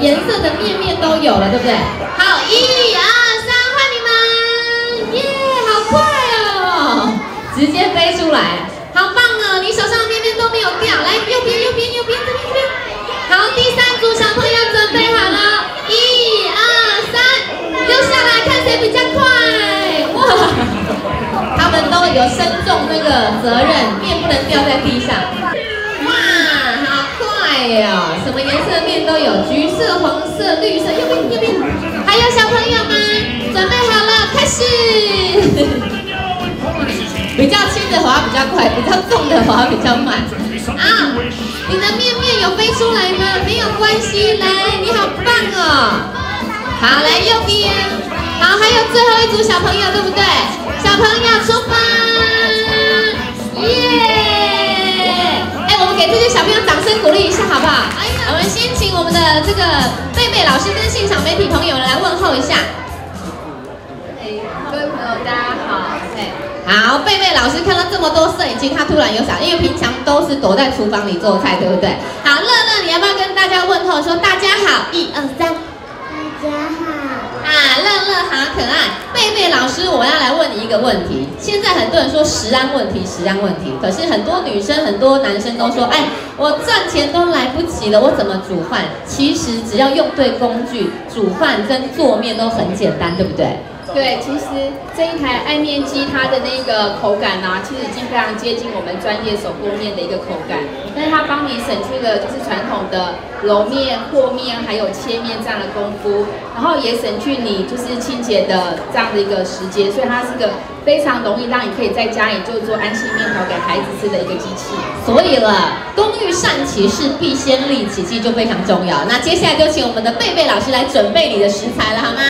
颜色的面面都有了，对不对？好，1、2、3，换你们！耶，好快哦，直接飞出来，好棒哦！你手上的面面都没有掉，来右边，这边。好，第3组小朋友准备好了，1、2、3，丢下来，看谁比较快！哇，他们都有身重那个责任，面不能掉在地上。哇，好快哦！什么颜色的面都有，橘色、黄色、绿色，右边。还有小朋友们，准备好了，开始！比较轻的滑比较快，比较重的滑比较慢。啊，你的面面有飞出来吗？没有关系，来，你好棒哦！好，来右边。好，还有最后一组小朋友，对不对？小朋友出发！耶！哎，我们给这些小朋友掌声鼓励一下，好不好？我们先请我们的这个贝贝老师跟现场媒体朋友来问候一下。 各位朋友，大家好。 好，贝贝老师看到这么多摄影机，他突然有想，因为平常都是躲在厨房里做菜，对不对？好，乐乐，你要不要跟大家问候说大家好？1、2、3，大家好。 啊，乐乐好可爱。贝贝老师，我要来问你一个问题。现在很多人说食安问题，可是很多女生、很多男生都说，哎，我赚钱都来不及了，我怎么煮饭？其实只要用对工具，煮饭跟做面都很简单，对不对？ 对，其实这一台爱面机它的那个口感啊，其实已经非常接近我们专业手工面的一个口感，但是它帮你省去了就是传统的揉面、和面还有切面这样的功夫，然后也省去你就是清洁的这样的一个时间，所以它是个非常容易让你可以在家里就做安心面条给孩子吃的一个机器。 所以了，工欲善其事，必先利其器就非常重要。那接下来就请我们的贝贝老师来准备你的食材了，好吗？